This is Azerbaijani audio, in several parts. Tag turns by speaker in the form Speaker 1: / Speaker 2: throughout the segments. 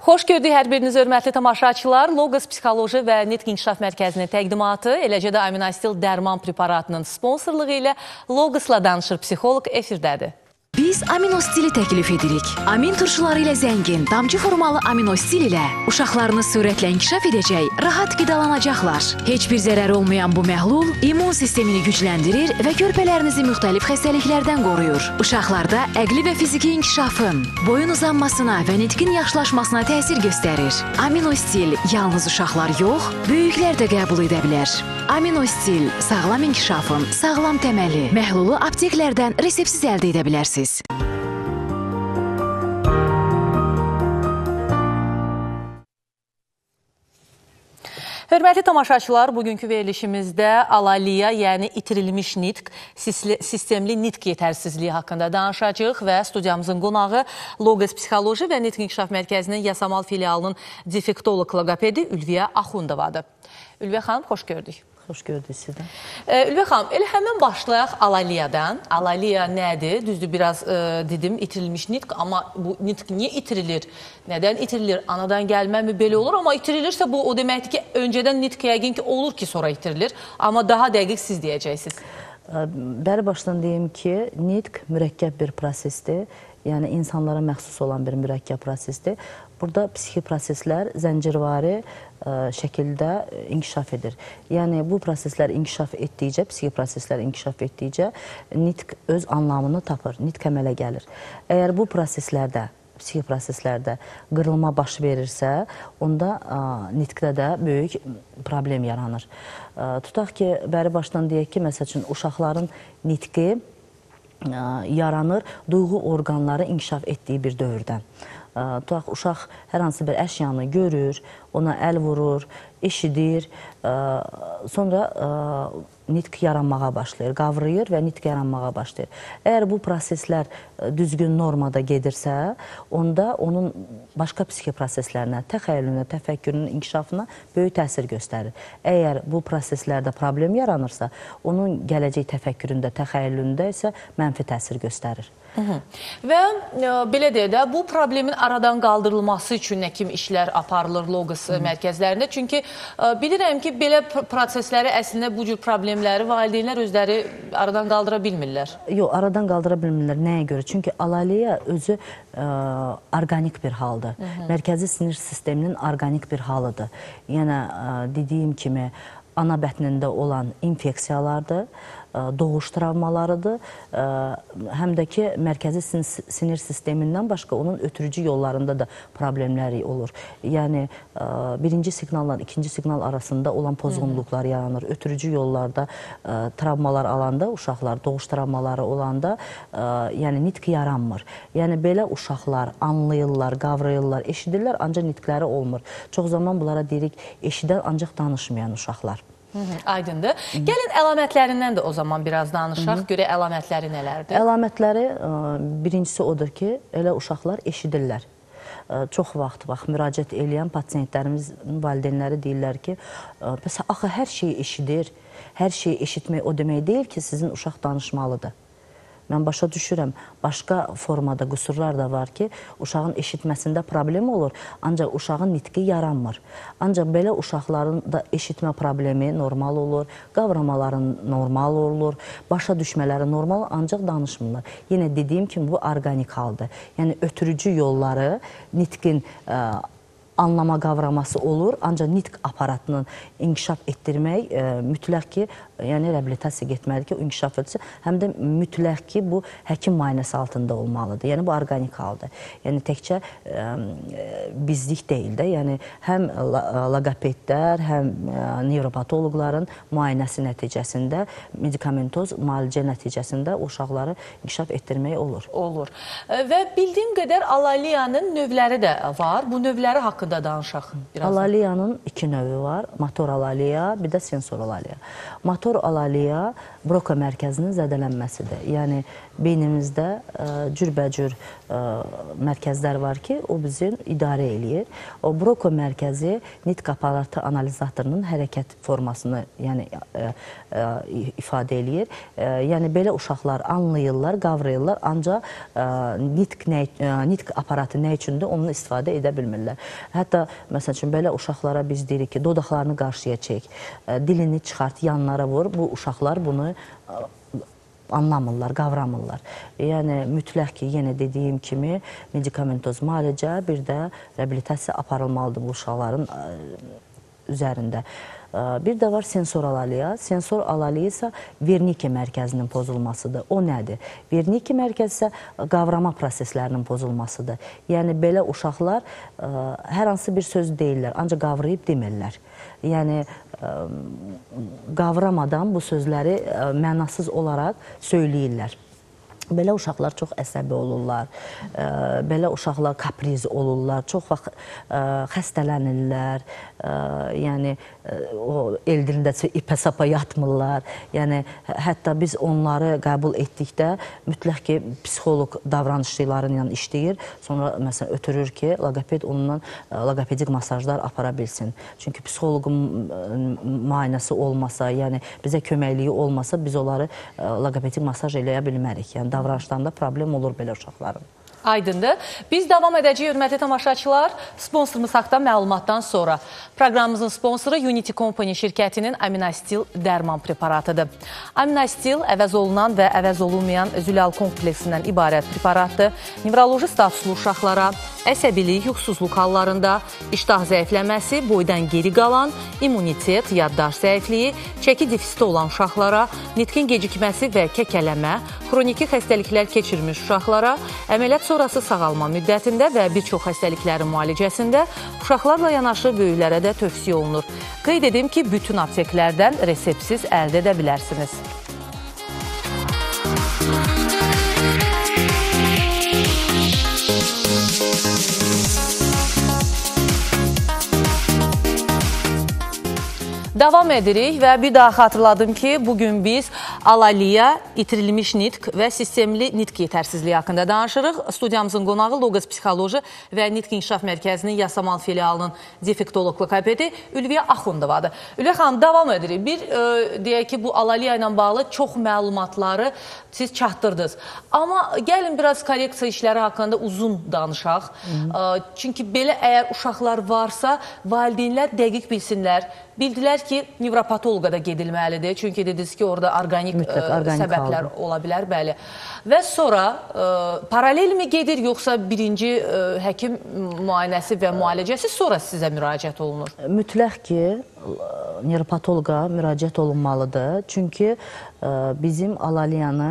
Speaker 1: Xoş gördük hər biriniz, hörmətli tamaşaçılar. Logos Psixoloji və Nitq İnkişaf Mərkəzinin təqdimatı, eləcə də Aminastil dərman preparatının sponsorluğu ilə Logosla danışır psixoloq efirdədir.
Speaker 2: Biz aminostili təklif edirik. Amin turşuları ilə zəngin, damcı formalı aminostil ilə uşaqlarınız sürətlə inkişaf edəcək, rahat qidalanacaqlar. Heç bir zərər olmayan bu məhlul immun sistemini gücləndirir və körpələrinizi müxtəlif xəstəliklərdən qoruyur. Uşaqlarda əqli və fiziki inkişafın, boyun uzanmasına və nitqin yaxşılaşmasına təsir göstərir. Aminostil yalnız uşaqlar yox, böyüklər də qəbul edə bilər. Aminostil sağlam inkişafın sağlam təməli. Məhlulu apteklərdən resepsiz əldə edə bilərsiniz.
Speaker 1: Hörmətli tamaşaçılar, bugünkü verilişimizdə alaliya, yəni itirilmiş nitq, sistemli nitq yetərsizliyi haqqında danışacağıq və studiyamızın qonağı Logos Psixoloji və Nitq İnkişaf Mərkəzinin Yasamal filialının defektolog logopedi Ülviyə Axundovadır. Ülviyə xanım, xoş gördük.
Speaker 3: Xoş gördük sizdən.
Speaker 1: Ülviyə xanım, elə həmən başlayaq alaliyadan. Alaliya nədir? Düzdür, biraz dedim, itirilmiş nitq, amma bu nitq niyə itirilir? Nədən itirilir? Anadan gəlmə mi belə olur? Amma itirilirsə bu o deməkdir ki, öncədən nitq yəqin ki, olur ki, sonra itirilir. Amma daha dəqiq siz deyəcəksiniz.
Speaker 3: Bəri başdan deyim ki, nitq mürəkkəb bir prosesdir. Yəni, insanlara məxsus olan bir mürəkkəb prosesdir. Burada psixi proseslər zəncirvari şəkildə inkişaf edir. Yəni, bu proseslər inkişaf etdikcə, psixi proseslər inkişaf etdikcə nitq öz anlamını tapır, nitq əmələ gəlir. Əgər bu proseslərdə, psixi proseslərdə qırılma baş verirsə, onda nitqdə də böyük problem yaranır. Tutaq ki, bəri başdan deyək ki, məsəl üçün, uşaqların nitqi yaranır duyğu orqanları inkişaf etdiyi bir dövrdən. Tutaq, uşaq hər hansı bir əşyanı görür, ona əl vurur, eşidir, sonra nitq yaranmağa başlayır, qavrayır və nitq yaranmağa başlayır. Əgər bu proseslər düzgün normada gedirsə, onda onun başqa psixi proseslərinə, təxəyyülünə, təfəkkürünün inkişafına böyük təsir göstərir. Əgər bu proseslərdə problem yaranırsa, onun gələcək təfəkküründə, təxəyyülündə isə mənfi təsir göstərir.
Speaker 1: Və belə deyək də, bu problemin aradan qaldırılması üçün nə kimi işlər aparılır Logos mərkəzlərində? Çünki bilirəm ki, belə prosesləri əslində bu cür problemləri valideynlər özləri aradan qaldıra bilmirlər.
Speaker 3: Yox, aradan qaldıra bilmirlər. Nəyə görə? Çünki alaliya özü orqanik bir haldır. Mərkəzi sinir sisteminin orqanik bir halıdır. Yəni, dediyim kimi, ana bətnində olan infeksiyalardır, doğuş travmalarıdır, həm də ki, mərkəzi sinir sistemindən başqa onun ötürücü yollarında da problemləri olur. Yəni, birinci siqnalla ikinci siqnal arasında olan pozğunluqlar yaranır. Ötürücü yollarda travmalar alanda, uşaqlar doğuş travmaları olanda, yəni nitq yaranmır. Yəni, belə uşaqlar anlayırlar, qavrayırlar, eşidirlər, ancaq nitqləri olmur. Çox zaman bunlara deyirik, eşidən ancaq danışmayan uşaqlar.
Speaker 1: Aydındır. Gəlin əlamətlərindən də o zaman biraz danışaq. Görək əlamətləri nələrdir?
Speaker 3: Əlamətləri birincisi odur ki, elə uşaqlar eşidirlər. Çox vaxt müraciət eləyən pasiyentlərimizin valideynləri deyirlər ki, axı hər şeyi eşidir, hər şeyi eşitmək o demək deyil ki, sizin uşaq danışmalıdır. Mən başa düşürəm, başqa formada qüsurlar da var ki, uşağın eşitməsində problem olur, ancaq uşağın nitqi yaranmır. Ancaq belə uşaqların da eşitmə problemi normal olur, qavramaların normal olur, başa düşmələri normal, ancaq danışmırlar. Yenə dediyim kimi, bu orqanik haldır. Yəni, ötürücü yolları nitqin anlama qavraması olur, ancaq nitq aparatının inkişaf etdirmək mütləq ki, yəni reabilitasiya getməlidir ki, o inkişaf etsin. Həm də mütləq ki, bu həkim müayinəsi altında olmalıdır. Yəni, bu orqanik haldır. Yəni, təkcə bizlik deyil də, yəni həm logopedlər, həm nevropatoloqların müayinəsi nəticəsində, medikamentoz müalicə nəticəsində uşaqları inkişaf etdirmək olur.
Speaker 1: Olur. Və bildiyim qədər alaliyanın növləri də var. Bu növləri haqqında danışaq birazdan.
Speaker 3: Alaliyanın iki növü var. Motor alaliya, bir də sensor alaliya. Motor sensor alaliya Broka mərkəzinin zədələnməsidir. Yəni, beynimizdə cürbəcür mərkəzlər var ki, o bizi idarə eləyir. O Broka mərkəzi nitq aparatı analizatorunun hərəkət formasını ifadə eləyir. Yəni, belə uşaqlar anlayırlar, qavrayırlar, ancaq nitq aparatı nə üçündür, onu istifadə edə bilmirlər. Hətta, məsəl üçün, belə uşaqlara biz deyirik ki, dodaqlarını qarşıya çək, dilini çıxart, yanlara vur. Bu uşaqlar bunu anlamırlar, qavramırlar. Yəni, mütləq ki, yenə dediyim kimi, medikamentoz müalicə, bir də reabilitasiya aparılmalıdır bu uşaqların üzərində. Bir də var sensor alaliya. Sensor alaliya isə Vernike mərkəzinin pozulmasıdır. O nədir? Vernike mərkəzi isə qavrama proseslərinin pozulmasıdır. Yəni, belə uşaqlar hər hansı bir söz deyirlər, ancaq qavrayıb demirlər. Yəni, qavramadan bu sözləri mənasız olaraq söyləyirlər. Belə uşaqlar çox əsəbi olurlar, belə uşaqlar kapriz olurlar, çox vaxt xəstələnirlər, yəni o el dilində ipə-sapa yatmırlar. Yəni, hətta biz onları qəbul etdikdə mütləq ki, psixoloq davranışçıların işləyir, sonra məsələn ötürür ki, logoped ondan logopedik masajlar apara bilsin. Çünki psixoloqun müayinəsi olmasa, yəni bizə köməkliyi olmasa, biz onları logopedik masaj eləyə bilmərik. Yəni, davranışlarında problem olur belə uşaqların.
Speaker 1: Aydındır. Biz davam edəcəyik, hörmətli tamaşaçılar. Sponsorumuz haqda məlumatdan sonra. Proqramımızın sponsoru Unity Company şirkətinin Aminastil dərman preparatıdır. Aminastil əvəz olunan və əvəz olunmayan zülal kompleksindən ibarət preparatdır. Nevroloji statuslu uşaqlara, əsəbilik, yuxusuzluq hallarında, iştah zəifləməsi, boydan geri qalan, immunitet, yaddaş zəifliyi, çəki defisiti olan uşaqlara, nitqin gecikməsi və kəkələmə, xroniki xəstəliklər keçirmiş uşaqlara, əməliyyat sonrası sağalma müddətində və bir çox xəstəliklərin müalicəsində uşaqlarla yanaşı böyüklərə də tövsiyə olunur. Qeyd edim ki, bütün apteklərdən reseptsiz əldə edə bilərsiniz. Davam edirik və bir daha xatırladım ki, bugün biz alaliya, itirilmiş nitq və sistemli nitq yetərsizliyi haqqında danışırıq. Studiyamızın qonağı Logos Psixoloji və Nitq İnkişaf Mərkəzinin Yasamal filialının defektoloq lokopedi Ülviyə Axundovadır. Ülviyə xanım, davam edirik. Bir, deyək ki, bu alaliya ilə bağlı çox məlumatları siz çatdırdınız. Amma gəlin biraz korreksiya işləri haqqında uzun danışaq. Çünki belə əgər uşaqlar varsa, valideynlər dəqiq bilsinlər. Bildilər ki, nevropatoloqa da gedilməlidir. Çünki dediniz ki, orada organik səbəblər ola bilər, bəli. Və sonra paralel mi gedir, yoxsa birinci həkim müayinəsi və müalicəsi sonra sizə müraciət olunur?
Speaker 3: Mütləq ki, nevropatoloqa müraciət olunmalıdır. Çünki bizim alaliyanı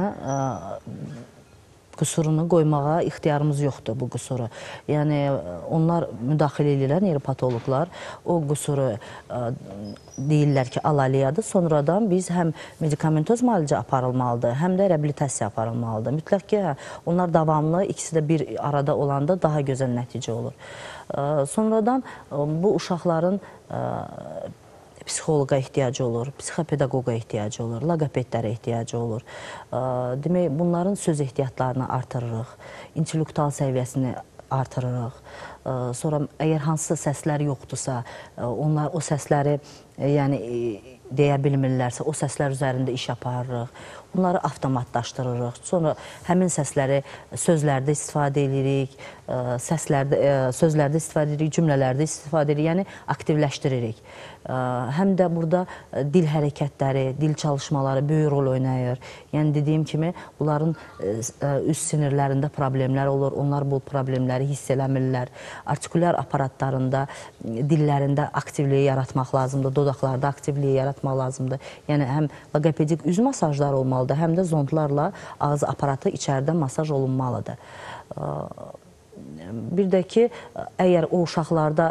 Speaker 3: qüsurunu qoymağa ixtiyarımız yoxdur, bu qüsuru. Yəni, onlar müdaxilə edirlər, nevropatoloqlar. O qüsuru deyirlər ki, alaliyadır. Sonradan biz həm medikamentoz müalicə aparılmalıdır, həm də reabilitasiya aparılmalıdır. Mütləq ki, onlar davamlı, ikisi də bir arada olanda daha gözəl nəticə olur. Sonradan bu uşaqların psixoloqa ehtiyacı olur, psixopedaqoqa ehtiyacı olur, logopedlərə ehtiyacı olur. Demək, bunların söz ehtiyatlarını artırırıq, intellektual səviyyəsini artırırıq. Sonra, əgər hansısa səslər yoxdursa, onlar o səsləri deyə bilmirlərsə, o səslər üzərində iş aparırıq. Bunları avtomatlaşdırırıq. Sonra həmin səsləri sözlərdə istifadə edirik, sözlərdə istifadə edirik, cümlələrdə istifadə edirik, yəni aktivləşdiririk. Həm də burada dil hərəkətləri, dil çalışmaları böyük rol oynayır. Yəni, dediyim kimi, bunların üst sinirlərində problemlər olur, onlar bu problemləri hiss eləmirlər. Artikulyar aparatlarında, dillərində aktivliyi yaratmaq lazımdır, dodaqlarda aktivliyi yaratmaq lazımdır. Yəni, həm logopedik üz masajları olmalıdır, həm də zondlarla ağız aparatı içəridə masaj olunmalıdır. bir də ki, əgər o uşaqlarda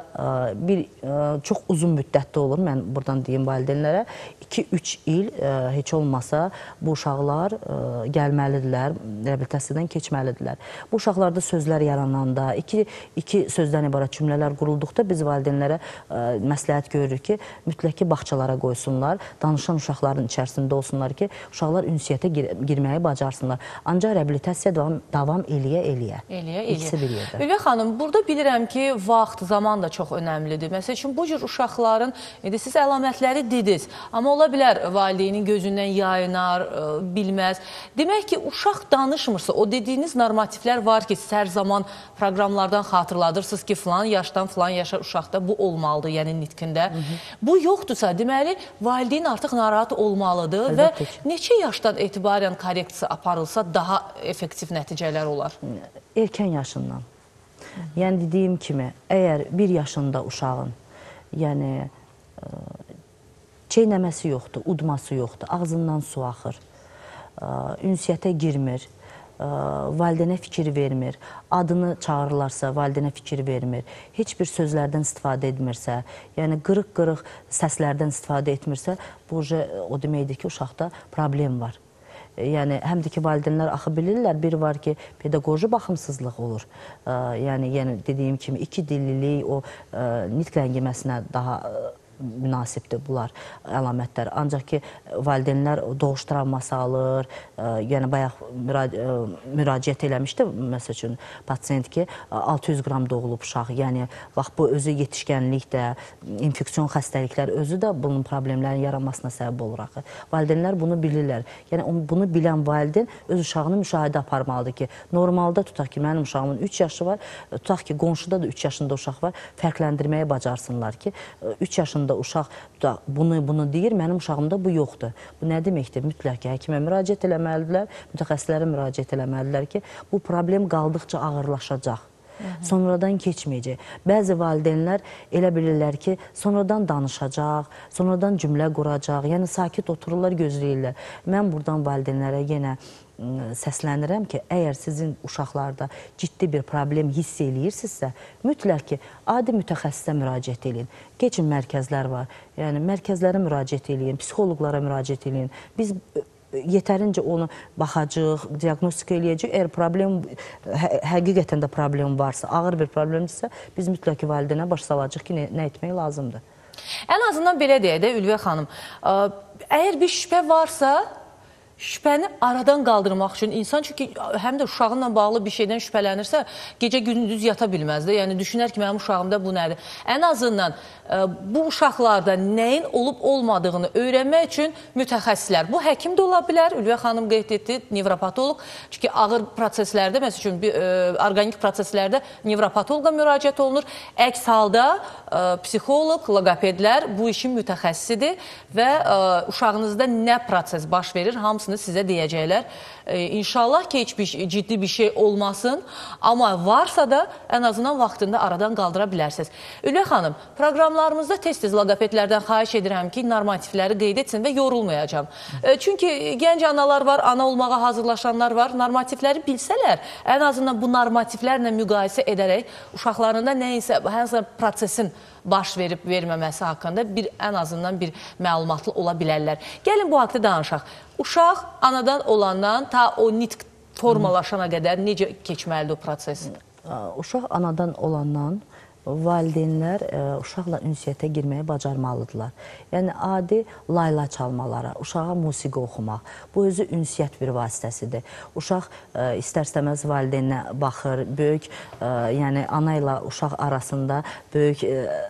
Speaker 3: çox uzun müddətli olur, mən buradan deyim valideynlərə, 2-3 il heç olmasa bu uşaqlar gəlməlidirlər, reabilitasiyadan keçməlidirlər. Bu uşaqlarda sözlər yarananda, iki sözdən ibarət cümlələr qurulduqda biz valideynlərə məsləhət görürük ki, mütləq ki, bağçalara qoysunlar, danışan uşaqların içərisində olsunlar ki, uşaqlar ünsiyyətə girməyi bacarsınlar. Ancaq reabilitasiya davam eləyə-eləyə. İkisi bir yerdə.
Speaker 1: Ülvi xanım, burada bilirəm ki, vaxt, zaman da çox önəmlidir. Məsəl üçün, bu cür uşaqların, siz əlamətləri dediniz, amma ola bilər valideynin gözündən yayınar, bilməz. Demək ki, uşaq danışmırsa, o dediyiniz normativlər var ki, siz hər zaman proqramlardan xatırladırsınız ki, filan yaşdan filan yaşa uşaqda bu olmalıdır, yəni nitqində. Bu yoxdursa, deməli, valideyn artıq narahat olmalıdır və neçə yaşdan etibarən korreksiya aparılsa daha effektiv nəticələr olar?
Speaker 3: Erkən yaşından. Yəni, dediyim kimi, əgər 1 yaşında uşağın, yəni, çeynəməsi yoxdur, udması yoxdur, ağzından su axır, ünsiyyətə girmir, valideynə fikir vermir, adını çağırırlarsa valideynə fikir vermir, heç bir sözlərdən istifadə etmirsə, yəni qırıq-qırıq səslərdən istifadə etmirsə, bu o deməkdir ki, uşaqda problem var. Yəni, həm də ki, valideynlər axı bilirlər, bir var ki, pedaqoji baxımsızlıq olur. Yəni, dediyim kimi, 2 dillilik o nitq ləngiməsinə daha münasibdir bunlar əlamətlər. Ancaq ki, valideynlər doğuş travması alır, yəni bayaq müraciət eləmişdi, məsəl üçün, pasiyent ki, 600 qram doğulub uşaq, yəni, bax, bu özü yetişkənlikdə, infeksion xəstəliklər özü də bunun problemlərin yaranmasına səbəb olur axı. Valideynlər bunu bilirlər. Yəni, bunu bilən valideyn öz uşağını müşahidə aparmalıdır ki, normalda tutaq ki, mənim uşağımın 3 yaşı var, tutaq ki, qonşuda da 3 yaşında uşaq var, fərqləndirməyə bacarsınlar ki, 3 yaşında uşaq bunu deyir, mənim uşağımda bu yoxdur. Bu nə deməkdir? Mütləq ki, həkimə müraciət eləməlidirlər, mütəxəssislərə müraciət eləməlidirlər ki, bu problem qaldıqca ağırlaşacaq. Sonradan keçməyəcək. Bəzi valideynlər elə bilirlər ki, sonradan danışacaq, sonradan cümlə quracaq, yəni sakit otururlar, gözləyirlər. Mən buradan valideynlərə yenə səslənirəm ki, əgər sizin uşaqlarda ciddi bir problem hiss eləyirsinizsə, mütləq ki, adi mütəxəssisə müraciət edin. Keçin mərkəzlər var, yəni mərkəzlərə müraciət edin, psixoloqlara müraciət edin. Biz yetərincə onu baxacaq, diaqnostika eləyəcək. Əgər problem, həqiqətən də problem varsa, ağır bir problemdirsə, biz mütləq ki, valideynə baş salacaq ki, nə etmək lazımdır.
Speaker 1: Ən azından belə deyək də, Ülviyə xanım, əgər bir şübhə varsa, şübhəni aradan qaldırmaq üçün insan, çünki həm də uşağınla bağlı bir şeydən şübhələnirsə, gecə gündüz yata bilməz də. Yəni, düşünər ki, mənim uşağımda bu nədir? Ən azından bu uşaqlarda nəyin olub-olmadığını öyrənmək üçün mütəxəssislər. Bu, həkim də ola bilər, Ülviyə xanım qeyd etdi, nevropatoloq. Çünki ağır proseslərdə, məsəl üçün, orqanik proseslərdə nevropatoloqa müraciət olunur. Əks halda psixoloq, logopedlər bu işin mütəxəssisidir və uşağınızda nə proses baş verir, hamısını sizə deyəcəklər. İnşallah ki, heç ciddi bir şey olmasın, amma varsa da ən azından vaxtında aradan qaldıra bilərsiniz. Ülviyə xanım, proqramlarımızda tez-tez logopedlərdən xahiş edirəm ki, normativləri qeyd etsin və yorulmayacam. Çünki gənc analar var, ana olmağa hazırlaşanlar var, normativləri bilsələr, ən azından bu normativlərlə müqayisə edərək uşaqlarında nəyinsə, hənsə prosesin baş verib verməməsi haqqında ən azından bir məlumatlı ola bilərlər. Gəlin bu haqda danışaq. Uşaq anadan olandan ta o nitq formalaşana qədər necə keçməlidir o proses?
Speaker 3: Uşaq anadan olandan valideynlər uşaqla ünsiyyətə girməyi bacarmalıdırlar. Yəni, adi layla çalmalara, uşağa musiqi oxumaq, bu özü ünsiyyət bir vasitəsidir. Uşaq istər-istəməz valideynə baxır, böyük, yəni ana ilə uşaq arasında böyük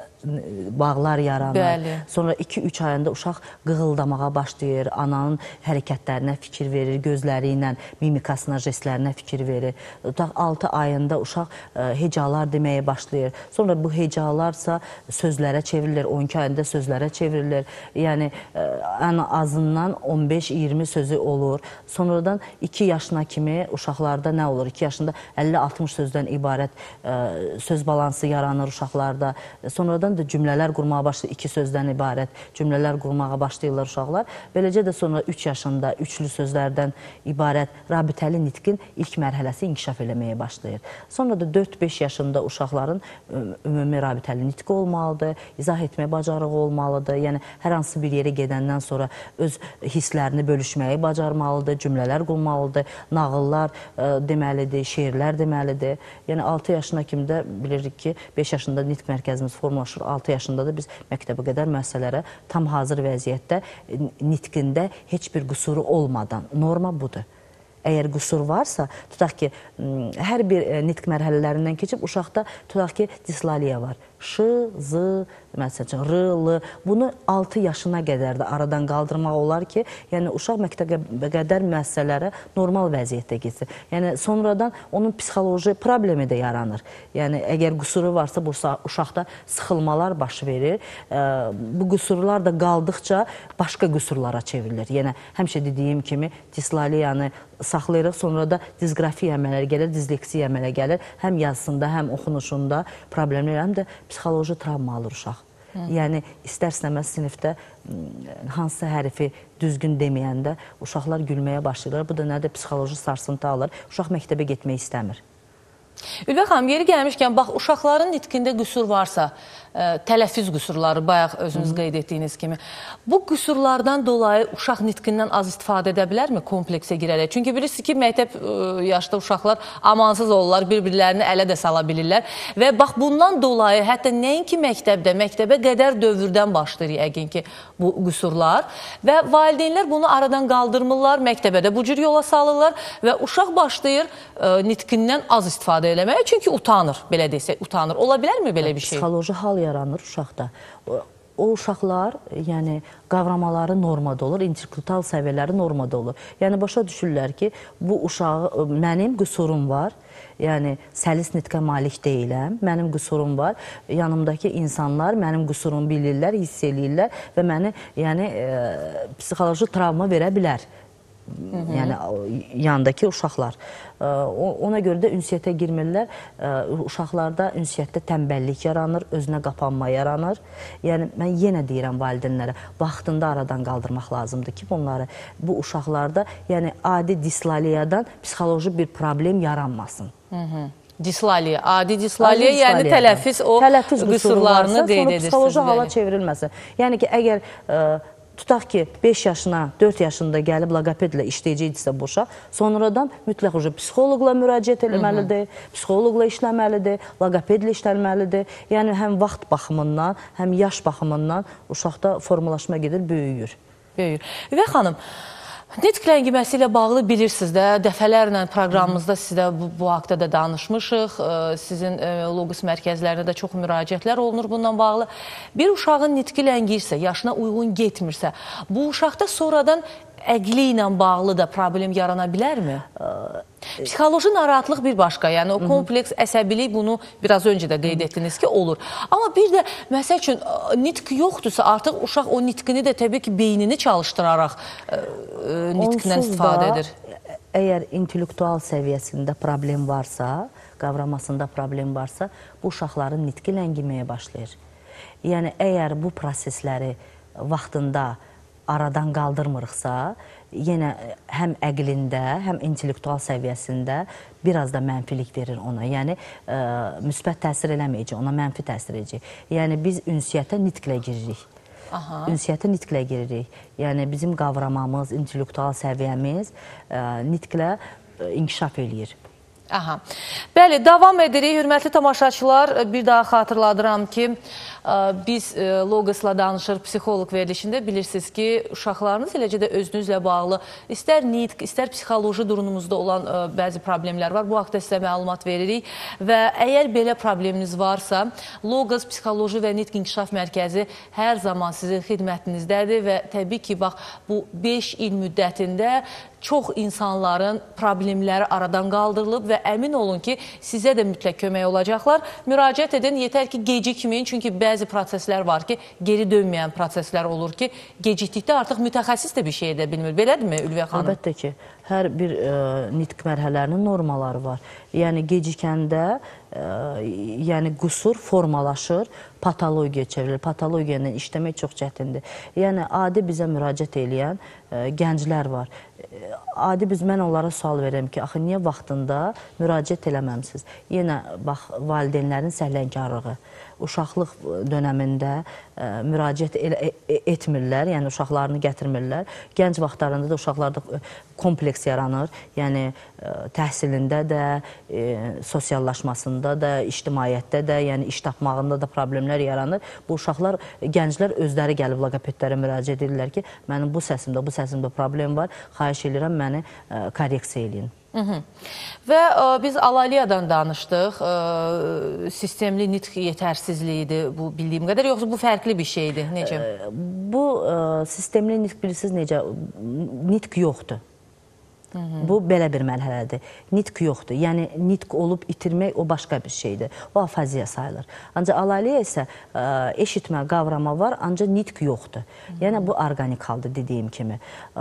Speaker 3: bağlar yaranır.
Speaker 1: Bəli.
Speaker 3: Sonra 2-3 ayında uşaq qığıldamağa başlayır, ananın hərəkətlərinə fikir verir, gözləri ilə mimikasına, jestlərinə fikir verir. 6 ayında uşaq hecalar deməyə başlayır. Sonra bu hecalarsa sözlərə çevrilir, 12 ayında sözlərə çevrilir. Yəni, ən azından 15-20 sözü olur. Sonradan 2 yaşına kimi uşaqlarda nə olur? 2 yaşında 50-60 sözdən ibarət söz balansı yaranır uşaqlarda. Sonradan sonradan da cümlələr qurmağa başlayır, 2 sözdən ibarət cümlələr qurmağa başlayırlar uşaqlar. Beləcə də sonra 3 yaşında üçlü sözlərdən ibarət rabitəli nitqin ilk mərhələsi inkişaf eləməyə başlayır. Sonra da 4-5 yaşında uşaqların ümumi rabitəli nitqi olmalıdır, izah etmə bacarığı olmalıdır. Yəni, hər hansı bir yerə gedəndən sonra öz hisslərini bölüşməyi bacarmalıdır, cümlələr qurmalıdır, nağıllar deməlidir, şeirlər deməlidir. Yəni, 6 yaşına kimi də bilirik ki, 5 yaşında nitq mərkəzimiz formalaşır, 6 yaşında da biz məktəbə qədər müəssisələrə tam hazır vəziyyətdə nitqində heç bir qüsuru olmadan, norma budur. Əgər qüsur varsa, tutaq ki, hər bir nitq mərhələlərindən keçib, uşaqda tutaq ki, dislaliya var. Ş, Z, məsələn, R, L. Bunu 6 yaşına qədər də aradan qaldırmaq olar ki, yəni uşaq məktəbə qədər müəssisələrə normal vəziyyətdə geçsin. Yəni, sonradan onun psixoloji problemi də yaranır. Yəni, əgər qüsuru varsa, bu uşaqda sıxılmalar baş verir. Bu qüsurlar da qaldıqca başqa qüsurlara çevrilir. Yəni, həmişə dediyim kimi, dislaliyanı saxlayırıq, sonra da dizqrafiya əmələ gəlir, dizleksiya əmələ gəlir. Həm yazısında, həm oxunuşunda problemlər, həm də psixoloji travma alır uşaq. Yəni, istər-istəməz sinifdə hansısa hərifi düzgün deməyəndə uşaqlar gülməyə başlayırlar. Bu da nədir? Psixoloji sarsıntı alır. Uşaq məktəbə getmək istəmir.
Speaker 1: Ülvə xanım, yeri gəlmişkən, bax, uşaqların nitqində qüsur varsa, tələffüz qüsurları, bayaq özünüz qeyd etdiyiniz kimi, bu qüsurlardan dolayı uşaq nitqindən az istifadə edə bilərmi kompleksə girərək? Çünki bilirsiniz ki, məktəb yaşda uşaqlar amansız olurlar, bir-birlərini ələ də sala bilirlər və bax, bundan dolayı hətta nəinki məktəbdə, məktəbə qədər dövrdən başlayır yəqin ki, bu qüsurlar və valideynlər bunu aradan qaldırmırlar, məktəbə də bu cür yola salırlar və uşaq başlayır nitqindən az istifadə eləməyə, çünki utanır, belə desək, utanır. Ola bilərmi belə bir şey?
Speaker 3: Psixoloji hal yaranır uşaqda. O uşaqlar, yəni, qavramaları normada olur, intellektual səviyyələri normada olur. Yəni, başa düşürlər ki, bu uşağı, mənim qüsurum var, yəni, səlis nitqə malik deyiləm, mənim qüsurum var, yanımdakı insanlar mənim qüsurumu bilirlər, hiss eləyirlər və məni, yəni, psixoloji travma verə bilər. Yəni, yandakı uşaqlar. Ona görə də ünsiyyətə girmirlər. Uşaqlarda ünsiyyətdə tənbəllik yaranır, özünə qapanma yaranır. Yəni, mən yenə deyirəm valideynlərə, vaxtında aradan qaldırmaq lazımdır ki, bunları, bu uşaqlarda, yəni, adi dislaliyadan psixoloji bir problem yaranmasın.
Speaker 1: Dislaliya, adi dislaliya, yəni tələffüz o qüsurlarını qeyd edirsiniz.
Speaker 3: Sonra psixoloji hala çevrilməsin. Yəni ki, əgər tutaq ki, 5 yaşına, 4 yaşında gəlib logopedlə işləyəcəkdirsə bu uşaq, sonradan mütləq psixoloqla müraciət eləməlidir, psixoloqla işləməlidir, logopedlə işlənməlidir. Yəni, həm vaxt baxımından, həm yaş baxımından uşaqda formalaşma gedir, böyüyür.
Speaker 1: Üvə xanım, nitq ləngiməsi ilə bağlı bilirsiniz də, dəfələrlə proqramımızda sizə bu haqda da danışmışıq. Sizin Logos mərkəzlərində də çox müraciətlər olunur bundan bağlı. Bir uşağın nitqi ləngiyirsə, yaşına uyğun getmirsə, bu uşaqda sonradan əqli ilə bağlı da problem yarana bilərmi? Psixoloji narahatlıq bir başqa, yəni o kompleks əsəbilik, bunu biraz öncə də qeyd etdiniz ki, olur. Amma bir də, məsəl üçün, nitq yoxdursa, artıq uşaq o nitqini də təbii ki, beynini çalışdıraraq nitqindən istifadə edir.
Speaker 3: Əgər intellektual səviyyəsində problem varsa, qavramasında problem varsa, bu uşaqların nitqi ləngiməyə başlayır. Yəni, əgər bu prosesləri vaxtında aradan qaldırmırıqsa, yenə həm əqlində, həm intellektual səviyyəsində biraz da mənfilik verir ona. Yəni, müsbət təsir eləməyəcək, ona mənfi təsir edəcək. Yəni, biz ünsiyyətə nitqlə giririk. Ünsiyyətə nitqlə giririk. Yəni, bizim qavramamız, intellektual səviyyəmiz nitqlə inkişaf eləyir.
Speaker 1: Bəli, davam edirik. Hörmətli tamaşaçılar, bir daha xatırladıram ki, biz Logosla danışır psixoloq verilişində bilirsiniz ki, uşaqlarınız eləcə də özünüzlə bağlı istər nitq, istər psixoloji durumumuzda olan bəzi problemlər var. Bu haqda sizə məlumat veririk və əgər belə probleminiz varsa, Logos Psixoloji və Nitq İnkişaf Mərkəzi hər zaman sizin xidmətinizdədir və təbii ki, bax, bu 5 il müddətində çox insanların problemləri aradan qaldırılıb və əmin olun ki, sizə də mütləq kömək olacaqlar. Müraciət edin, yetər ki, gecikməyin, çünki bəzi proseslər var ki, geri dönməyən proseslər olur ki, gecikdikdə artıq mütəxəssis də bir şey edə bilmir. Belədirmi Ülviyə xanım?
Speaker 3: Əlbəttə ki, hər bir nitq mərhələlərinin normaları var. Yəni gecikəndə yəni qusur formalaşır, patologiya çevrilir. Patologiya ilə işləmək çox çətindir. Yəni adi bizə müraciət edən gənclər var. Adi mən onlara sual verirəm ki, axı niyə vaxtında müraciət eləməmsiniz? Yenə bax, valideynlərin səhlənkarlığı. Uşaqlıq dönəmində müraciət etmirlər, yəni uşaqlarını gətirmirlər. Gənc vaxtlarında da uşaqlarda kompleks yaranır. Yəni təhsilində də, sosiallaşmasında da, ictimaiyyətdə də, yəni iş tapmağında da problemlər yaranır. Bu uşaqlar, gənclər özləri gəlib loqopedlərə müraciət edirlər ki, mənim bu səsimdə problem var, xahiş edirəm məni korreksiya eləyin.
Speaker 1: Və biz Alaliyadan danışdıq, sistemli nitq yetərsizliyidir bu bildiyim qədər, yoxsa bu fərqli bir şeydir, necə?
Speaker 3: Bu sistemli nitq bilirsiniz necə, nitq yoxdur. Bu belə bir mərhələdir. Nitq yoxdur. Yəni nitq olub itirmək o başqa bir şeydir. O afaziya sayılır. Ancaq alaliya isə eşitmə, qavrama var, ancaq nitq yoxdur. Yəni bu organik haldır dediyim kimi.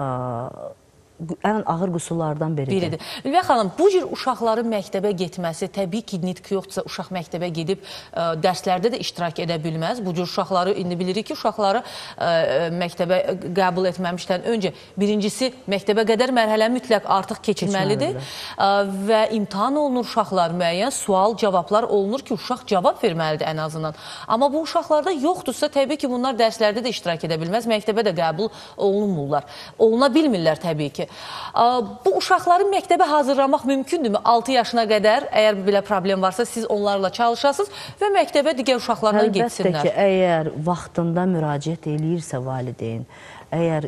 Speaker 3: Ən ağır qüsurlardan biridir.
Speaker 1: Ülviyə xanım, bu cür uşaqların məktəbə getməsi, təbii ki, nitq yoxdursa, uşaq məktəbə gedib dərslərdə də iştirak edə bilməz. Bu cür uşaqları, indi bilirik ki, uşaqları məktəbə qəbul etməmişdən öncə birincisi, məktəbə qədər mərhələ mütləq artıq keçirməlidir və imtahan olunur uşaqlar, müəyyən sual, cavablar olunur ki, uşaq cavab verməlidir ən azından. Amma bu uşaqlarda yoxdursa, təbii ki, bunlar dərslərdə də iştirak edə bilməz, məktəbə də qəbul olunmurlar. Oluna bilmirlər təbii ki. Bu uşaqları məktəbə hazırlamaq mümkündürmü? 6 yaşına qədər, əgər belə problem varsa, siz onlarla çalışasınız və məktəbə digər uşaqlarla getsinlər.
Speaker 3: Əlbəttə ki, əgər vaxtında müraciət eləyirsə valideyn, əgər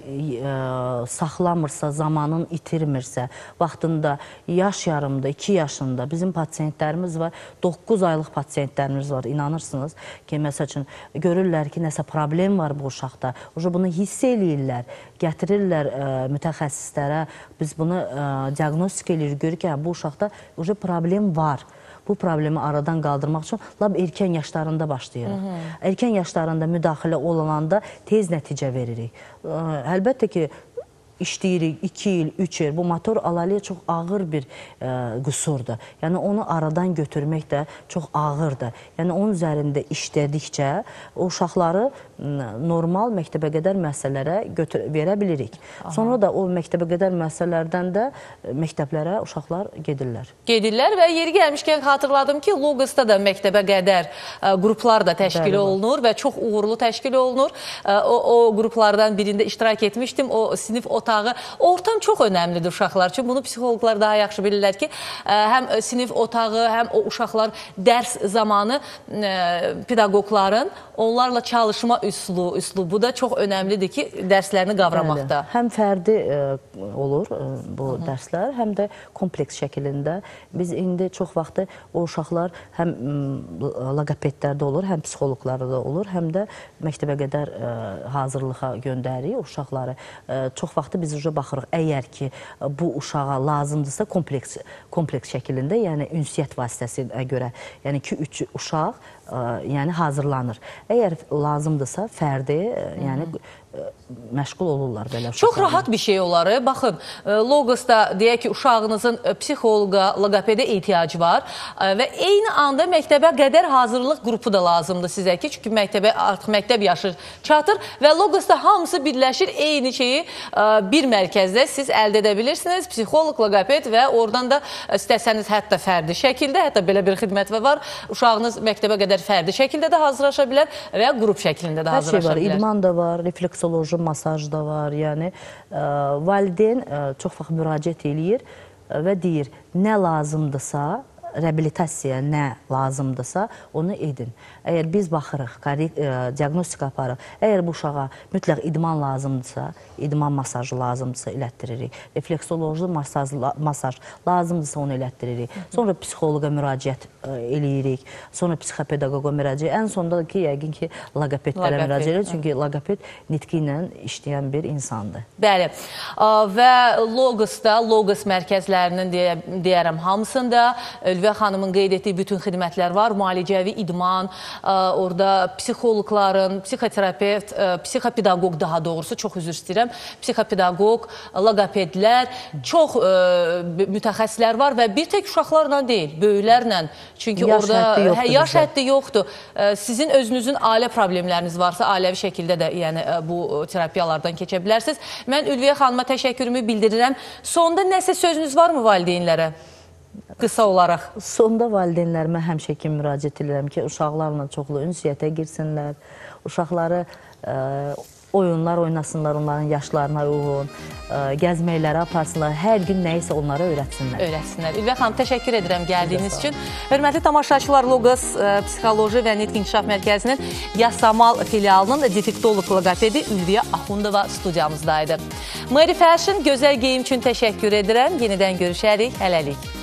Speaker 3: saxlamırsa, zamanın itirmirsə, vaxtında yaş yarımda, 2 yaşında bizim pasiyentlərimiz var, 9 aylıq pasiyentlərimiz var, inanırsınız ki, məsəl üçün, görürlər ki, nəsə problem var bu uşaqda, bunu hiss eləyirlər, gətirirlər mütəxəssislərə, biz bunu diagnostik eləyirik, görürük ki, bu uşaqda problem var. Bu problemi aradan qaldırmaq üçün lab erkən yaşlarında başlayırıq. Erkən yaşlarında müdaxilə olunanda tez nəticə veririk. Əlbəttə ki, işləyirik 2 il, 3 il. Bu motor alaliya çox ağır bir qüsurdur. Yəni, onu aradan götürmək də çox ağırdır. Yəni, onun üzərində işlədikcə o uşaqları normal məktəbə qədər müəssisələrə verə bilirik. Sonra da o məktəbə qədər müəssisələrdən də məktəblərə uşaqlar gedirlər.
Speaker 1: Gedirlər və yeri gəlmişkən xatırladım ki, Logosda da məktəbə qədər qruplar da təşkil olunur və çox uğurlu təşkil olunur. O qruplardan birində iştirak etmişdim. O sinif otağı, ortam çox önəmlidir uşaqlar üçün. Bunu psixologlar daha yaxşı bilirlər ki, həm sinif otağı, həm o uşaqlar dərs zamanı pedaqoqların onlarla çalışma üslubu da çox önəmlidir ki, dərslərini qavramaqda.
Speaker 3: Həm fərdi olur bu dərslər, həm də kompleks şəkilində. Biz indi çox vaxtı o uşaqlar həm loqopedlərdə olur, həm psixologlarda olur, həm də məktəbə qədər hazırlığa göndəririk uşaqları. Çox vaxtı biz baxırıq, əgər ki, bu uşağa lazımdırsa kompleks şəkilində, yəni ünsiyyət vasitəsinə görə, yəni 2-3 uşaq hazırlanır. Əgər lazımdırsa fərdi, yəni məşğul olurlar belə uşaqlar.
Speaker 1: Çox rahat bir şey olar. Baxın, Logosda deyək ki, uşağınızın psixoloqa, loqopedə ehtiyacı var və eyni anda məktəbə qədər hazırlıq qrupu da lazımdır sizə ki, çünki artıq məktəb yaşı çatır və Logosda hamısı birləşir, eyni şeyi bir mərkəzdə siz əldə edə bilirsiniz. Psixoloq, loqoped və oradan da istəsəniz hətta fərdi şəkildə, hətta belə bir xidmət var. Uşağınız məktəbə qədər fərdi şəkildə də hazırlaşa bilər və ya qrup şəklində də hazırlaşa bilər.
Speaker 3: Hər şey var, idman da var, refleksoloji masaj da var. Yəni, valideyn çox vaxt müraciət eləyir və deyir, nə lazımdırsa reabilitasiyaya nə lazımdırsa, onu edin. Əgər biz baxırıq, diaqnostika aparırıq, əgər bu uşağa mütləq idman lazımdırsa, idman masajı lazımdırsa elətdiririk. Refleksoloji masaj lazımdırsa onu elətdiririk. Sonra psixoloqa müraciət eləyirik. Sonra psixopedaqoqa müraciət. Ən sonunda ki, yəqin ki, logopedlərə müraciət edirik. Çünki logoped nitqi ilə işləyən bir insandır.
Speaker 1: Bəli. Və Logosda, Logos mərkəzlərinin deyərəm hamısında Ülviyə xanımın qeyd etdiyi bütün xidmətlər var. Müalicəvi idman, orada psixoloqların, psixoterapevt, psixopedaqoq daha doğrusu, çox üzr istəyirəm, psixopedaqoq, logopedlər, çox mütəxəssislər var və bir tek uşaqlarla deyil, böyüklərlə. Çünki orada yaş həddi yoxdur. Sizin özünüzün ailə problemləriniz varsa, ailəvi şəkildə də yəni, bu terapiyalardan keçə bilərsiniz. Mən Ülviyə xanıma təşəkkürümü bildirirəm. Sonda nəsə sözünüz varmı valideynlərə? Qısa olaraq.
Speaker 3: Sonda valideynlərimə həmişə ki, müraciət edirəm ki, uşaqlarla çoxlu ünsiyyətə girsinlər, uşaqları oyunlar oynasınlar, onların yaşlarına uyğun, gəzməklərə aparsınlar, hər gün nə isə onlara öyrətsinlər.
Speaker 1: Ülviyə xanım, təşəkkür edirəm gəldiyiniz üçün. Hörmətli tamaşaçılar, Logos Psixoloji və Nitq İnkişaf Mərkəzinin Yasamal filialının defektoloq logopedi Ülviyə Axundova studiyamızdaydı. Mary Fashion gözəl geyim üçün təşəkkür edirəm. Yenidən görüşərik. Hələlik.